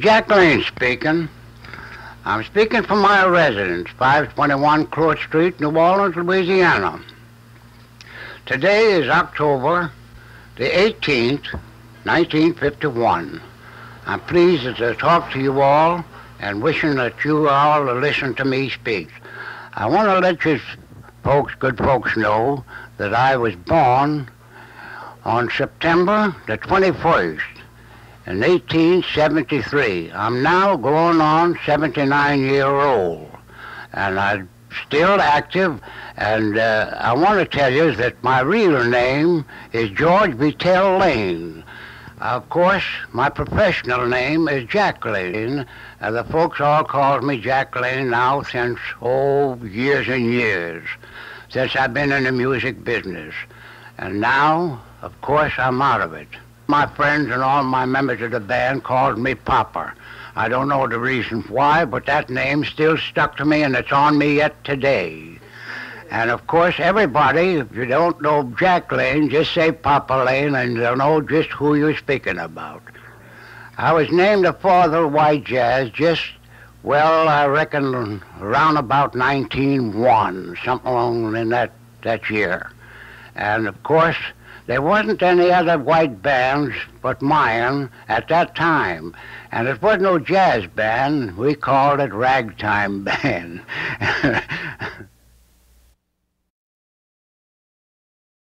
Jack Laine speaking. I'm speaking from my residence, 521 Court Street, New Orleans, Louisiana. Today is October the 18th, 1951. I'm pleased to talk to you all and wishing that you all will listen to me speak. I want to let you folks, good folks, know that I was born on September the 21st in 1873. I'm now going on 79-year-old, and I'm still active, and I want to tell you that my real name is George Betel Laine. Of course, my professional name is Jack Laine, and the folks all call me Jack Laine now since, years and years, since I've been in the music business. And now, of course, I'm out of it. My friends and all my members of the band called me Papa. I don't know the reason why, but that name still stuck to me, and it's on me yet today. And of course, everybody, if you don't know Jack Laine, just say Papa Laine, and they'll know just who you're speaking about. I was named the father of white jazz I reckon around about 1901, something along in that year. And of course, there wasn't any other white bands but mine at that time. And it was no jazz band. We called it ragtime band.